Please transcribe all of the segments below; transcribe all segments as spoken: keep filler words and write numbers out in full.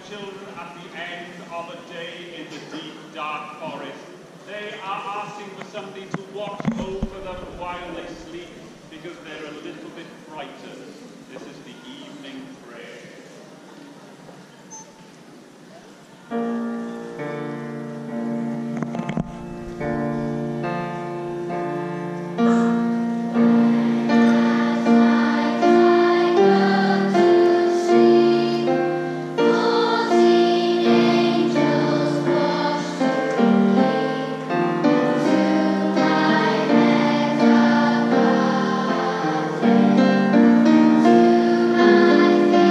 children at the end of a day in the deep, dark forest. They are asking for somebody to watch over them while they sleep because they're a little bit frightened. This is the evening prayer. To my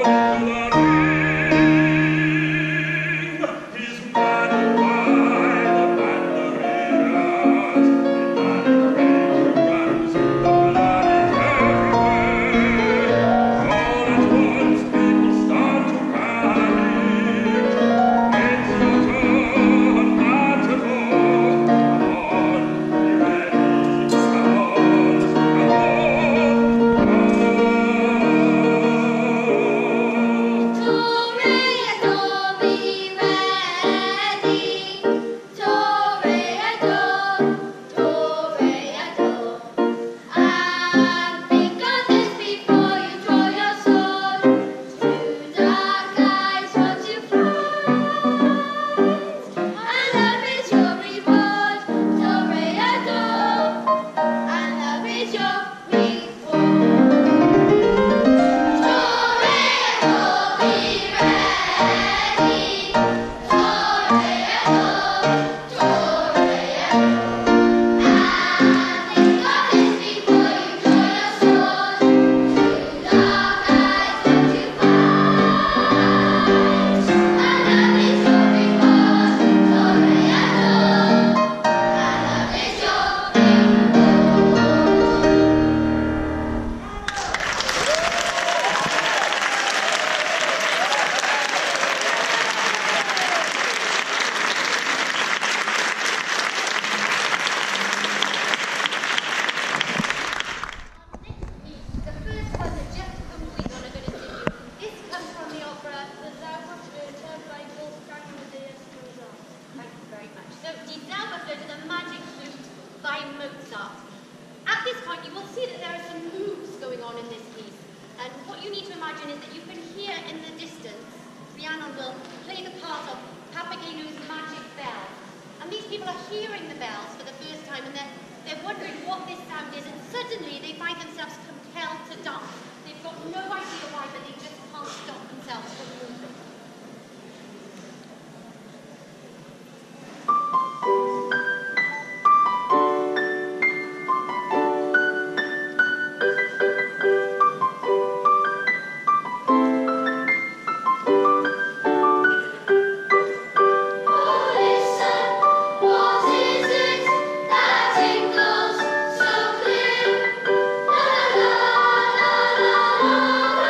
La la la la la la.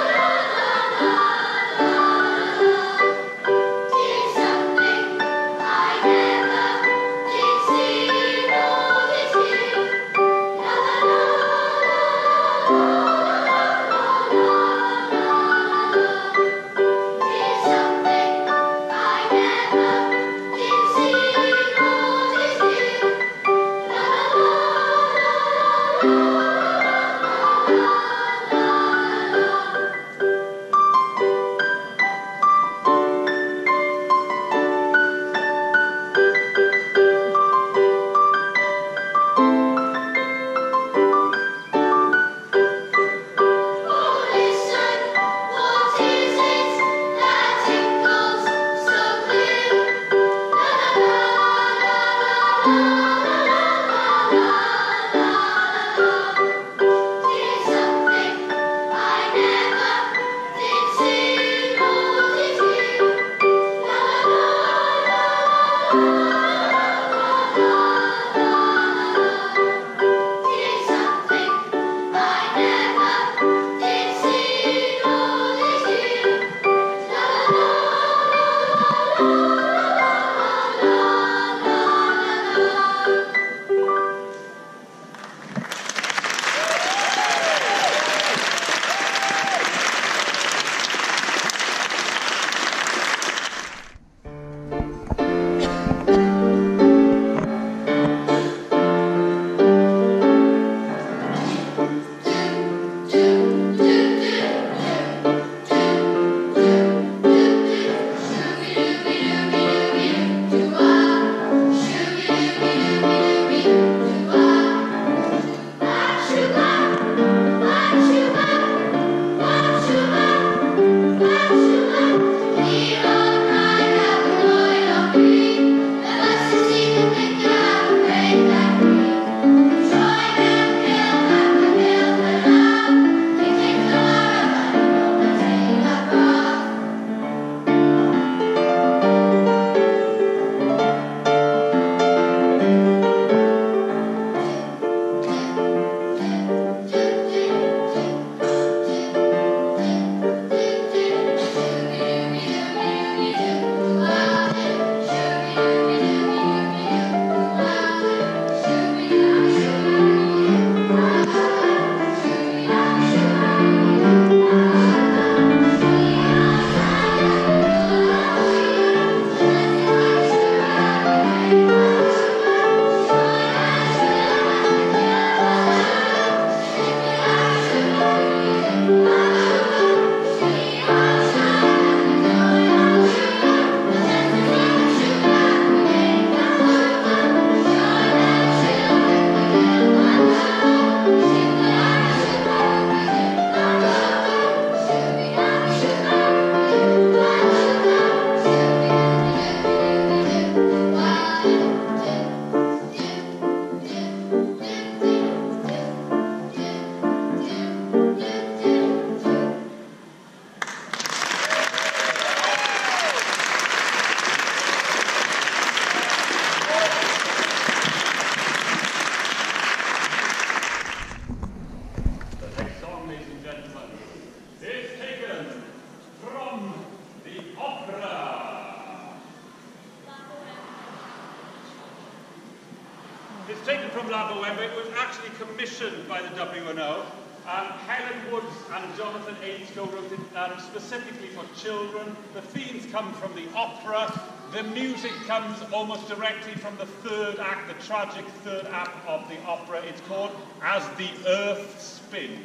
it's taken from La Boheme. It was actually commissioned by the W N O. Um, Helen Woods and Jonathan Ainscough wrote it um, specifically for children. The themes come from the opera. The music comes almost directly from the third act, the tragic third act of the opera. It's called As the Earth Spins.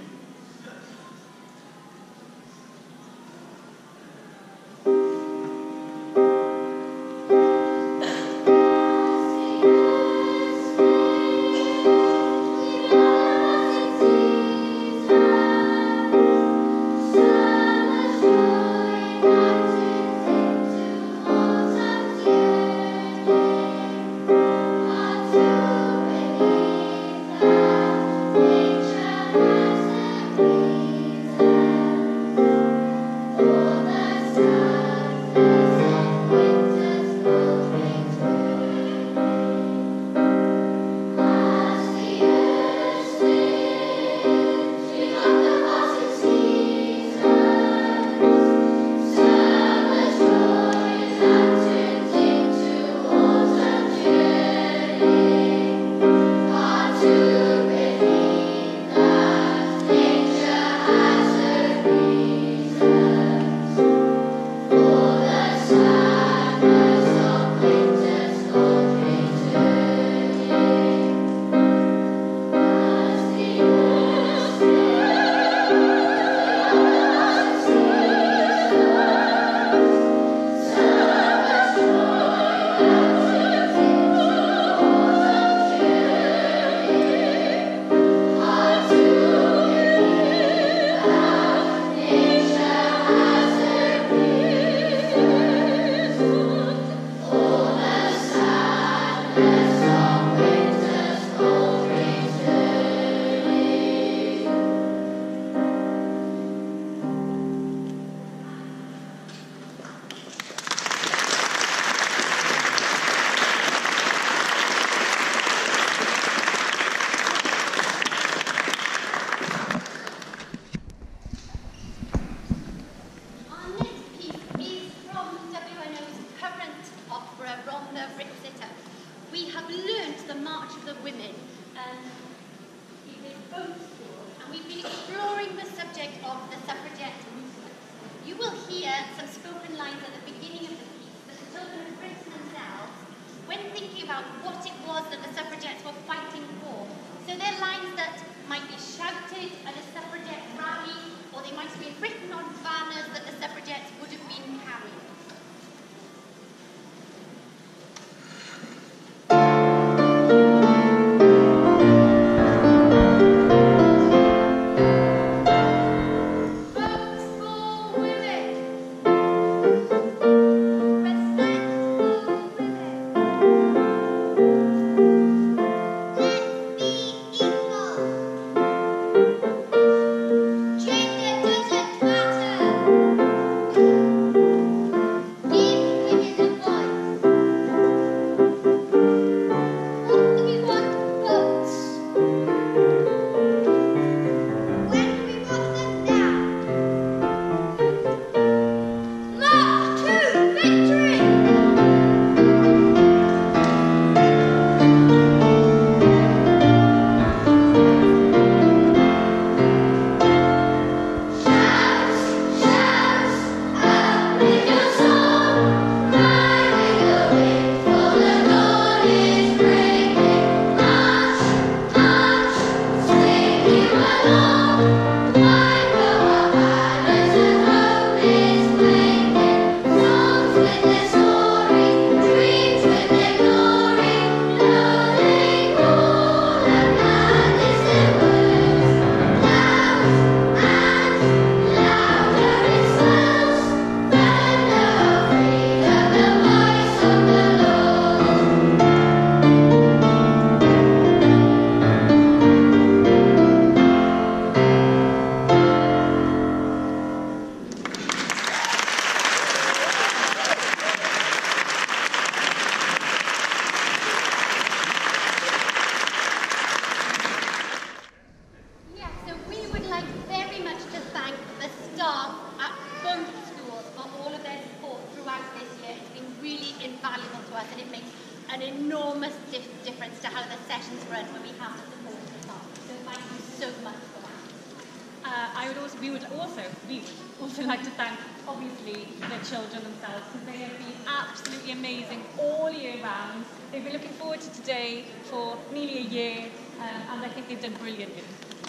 an enormous dif difference to how the sessions run when we have the support of the staff. So thank you so much for that. Uh, I would also, we would also, we would also like to thank, obviously, the children themselves, because they have been absolutely amazing all year round. They've been looking forward to today for nearly a year, um, and I think they've done brilliantly.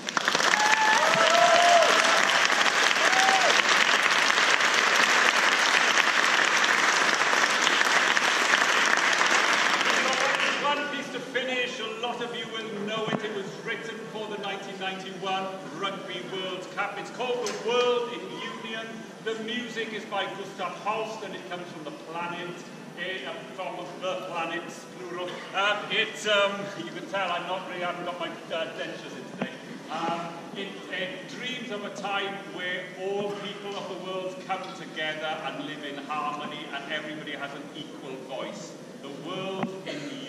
A lot of you will know it. It was written for the nineteen ninety-one Rugby World Cup. It's called The World in Union. The music is by Gustav Holst, and it comes from the planet, uh, from the planets, plural. Uh, it's, um, you can tell I'm not really, I haven't got my uh, dentures in today. Um, it, it dreams of a time where all people of the world come together and live in harmony, and everybody has an equal voice. The World in